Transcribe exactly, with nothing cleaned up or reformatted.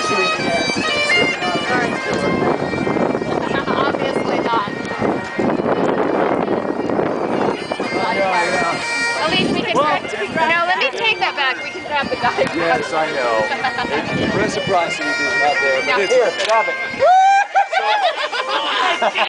Obviously not. At least we can grab. No, let me take that back. We can grab the guy. Yes, I know. Reciprocity is not there. But No. it's, here, grab it.